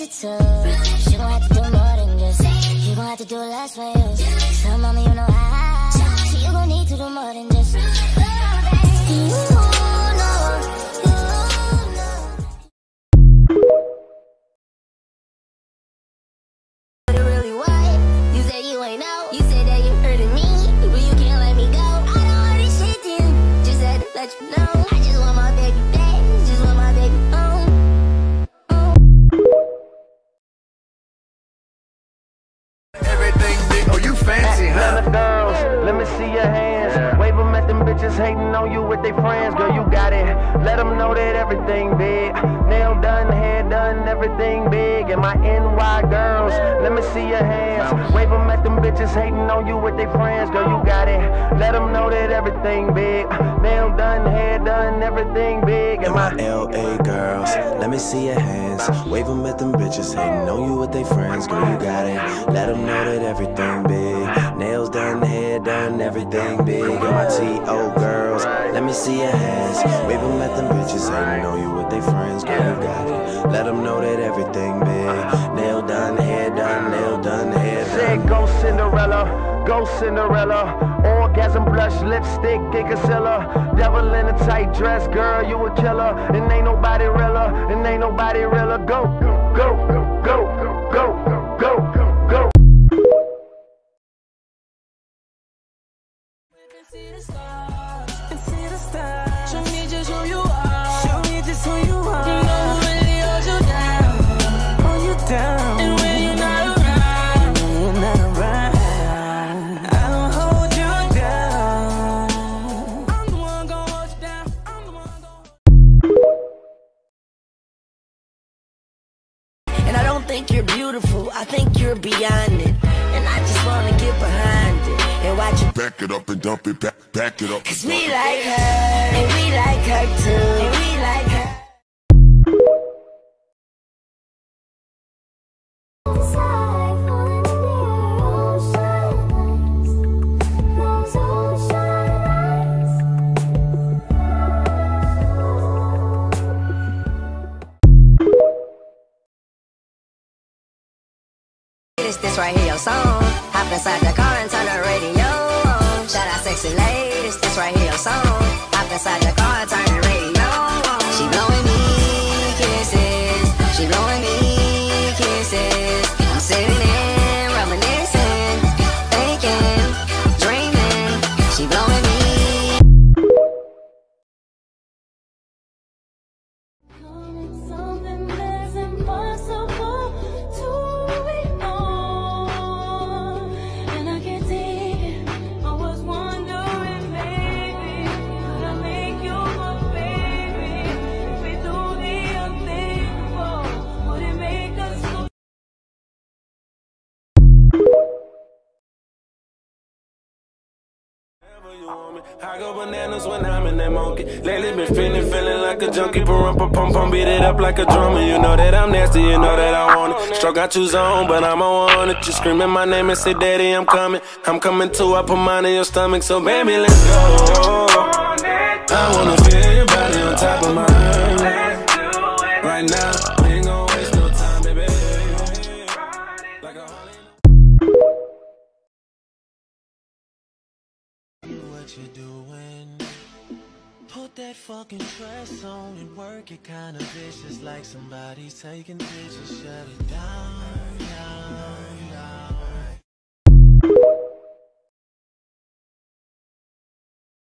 tough. You gon' have to do more than just. You gon' have to do less for you. So mama, you know how. So you gon' need to do more than just. You know. Let you know, I just want my baby back, just want my baby home. Everything big, oh you fancy, huh? Girls, let me see your hands. Wave them at them bitches hating on you with their friends. Girl, you got it. Let them know that everything big. Nail done, hair done, everything big. And my NY girls, let me see your hands. Wave them at them bitches hating on you with their friends. Girl, you got it. Let them know that everything big. Nail done, hair done, everything big. And my LA girls, let me see your hands. Wave them at them bitches hating on you with their friends. Girl, you got it. Let them know that everything big. Nails done, hair done, everything big. And my TO girls, let me see your hands. Wave them at them bitches hating on you with their friends. Girl, you got it. Let them know that everything big. Nail done, hair done, nail done, hair done. Said go Cinderella, go Cinderella. Orgasm blush, lipstick, Gigasilla. Devil in a tight dress, girl, you a killer. And ain't nobody realer, and ain't nobody realer. Go, go, go, go, go, go, go. See the stars, see the stars. Show me just who you are. Show me just who you are. You know who really holds you down, hold you down. And when you're not around, I don't hold you down. I'm the one gon' hold you down. I'm the one gon'. And I don't think you're beautiful. I think you're beyond it. And I just wanna get behind it and watch you back it up and dump it, back it up. Cause we like her, and we like her too, and we like her. This right here, your song. Hop inside the car and turn the radio on. Shout out sexy ladies, this right here, your song. Hop inside the car and turn the radio on. She blowing me kisses, she blowing me kisses. I'm sitting in, reminiscing, thinking, dreaming. She blowing me. Something that's impossible to I go bananas when I'm in that monkey. Lately been feeling like a junkie. Pum, beat it up like a drummer. You know that I'm nasty, you know that I want it. Struck out you zone, but I'm on it. You screaming my name and say, Daddy, I'm coming. I'm coming too, I put mine in your stomach. So baby, let's go. I wanna feel your body on top of mine. Right now, we ain't gon' waste no time, baby. Like a What you doing? Put that fucking dress on and work it kinda vicious, like somebody's taking pictures. Shut it